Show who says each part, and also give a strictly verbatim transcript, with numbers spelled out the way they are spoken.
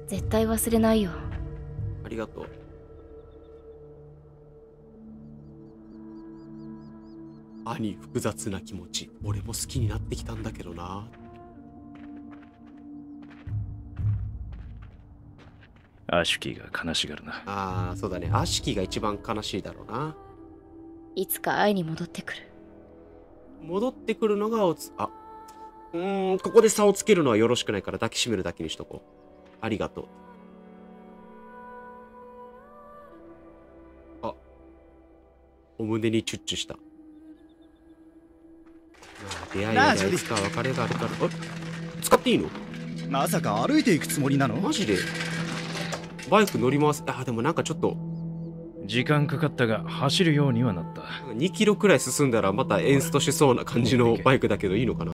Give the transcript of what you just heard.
Speaker 1: 絶対忘れないよ。
Speaker 2: ありがとう。兄、複雑な気持ち。俺も好きになってきたんだけどな。
Speaker 3: アシュキーが悲しがるな。
Speaker 2: ああ、そうだね。アシキが一番悲しいだろうな。
Speaker 1: いつか会いに戻ってくる。
Speaker 2: 戻ってくるのがおつ、あ、うーん、ここで差をつけるのはよろしくないから抱きしめるだけにしとこう。ありがとう。あ、お胸にチュッチュした。出会いやでいつか別れがあるから。あ、使っていいの？
Speaker 4: まさか歩いていくつもりなの？
Speaker 2: マジでバイク乗り回す。あ、でもなんかちょっと
Speaker 3: 時間かかったが走るようにはなった。
Speaker 2: にキロくらい進んだらまたエンストしそうな感じのバイクだけどいいのかな？